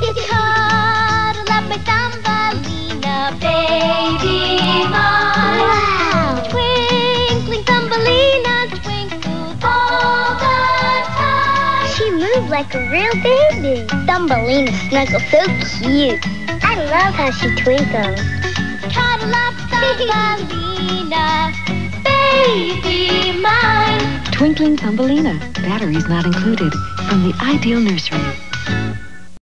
Cuddle up my Thumbelina, baby mine. Wow! Twinkling Thumbelina twinkles all the time. She moved like a real baby. Thumbelina snuggles so cute. I love how she twinkles. Cuddle up Thumbelina, baby mine. Twinkling Thumbelina. Batteries not included. From the Ideal Nursery.